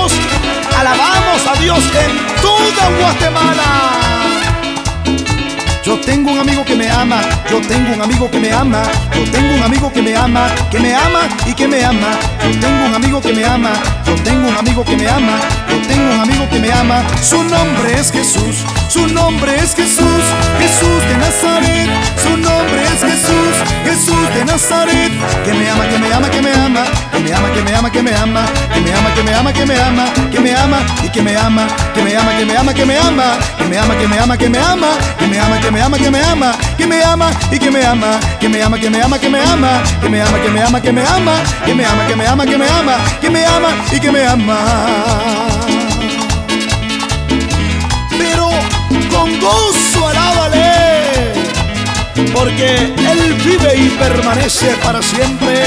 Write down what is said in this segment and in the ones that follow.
alabamos a Dios en toda Guatemala. Yo tengo un amigo que me ama, yo tengo un amigo que me ama, yo tengo un amigo que me ama, que me ama y que me ama. Yo tengo un amigo que me ama, yo tengo un amigo que me ama, yo tengo un amigo que me ama. Su nombre es Jesús, su nombre es Jesús, Jesús de Nazaret. Su nombre es Jesús, Jesús de Nazaret. Que me ama, que me ama, que me ama, que me ama, que me ama, que me ama, que me ama, que me ama, que me ama, que me ama y que me ama, que me ama, que me ama, que me ama, que me ama, que me ama, que me ama, que me ama, que me ama, que me ama, que me ama y que me ama, que me ama, que me ama, que me ama, que me ama, que me ama, que me ama, que me ama, que me ama, que me ama, que me ama y que me ama. Pero con gozo alábale, porque Él vive y permanece para siempre.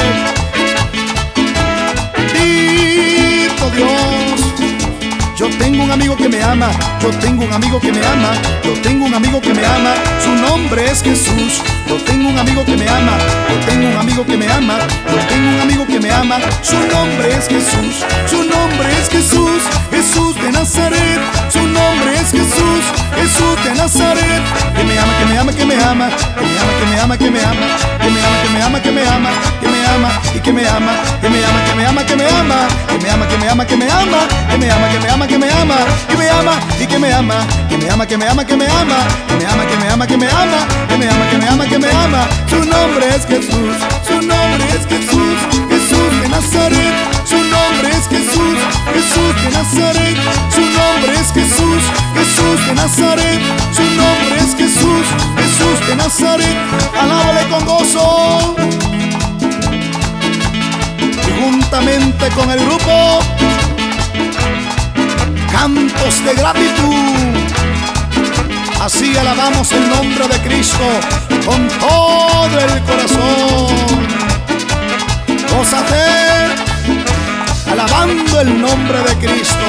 Bendito Dios. Yo tengo un amigo que me ama, yo tengo un amigo que me ama, yo tengo un amigo que me ama. Su nombre es Jesús. Yo tengo un amigo que me ama, yo tengo un amigo que me ama, yo tengo un amigo que me ama. Su nombre es Jesús, su nombre es Jesús, Jesús de Nazaret. Su nombre es Jesús, Jesús de Nazaret. Que me ama, que me ama, que me ama, que me ama, que me ama, que me ama, que me ama, que me ama, que me ama, que me ama y que me ama, que me ama, que me ama, que me ama, que me ama, que me ama, que me ama, que me ama, que me ama, que me ama, que me ama y que me ama, que me ama, que me ama, que me ama, que me ama, que me ama, que me ama, que me ama, que me ama, que me ama. Su nombre es Jesús, su nombre es Jesús, Jesús de Nazaret. Su nombre es Jesús, Jesús de Nazaret. Su nombre es Jesús, Jesús de Nazaret. Su nombre es Jesús, Jesús de Nazaret. Alábale con gozo. Y juntamente con el grupo Cantos de Gratitud, así alabamos el nombre de Cristo con todo el corazón. Gózate alabando el nombre de Cristo.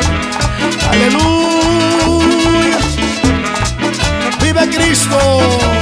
Aleluya. Vive Cristo.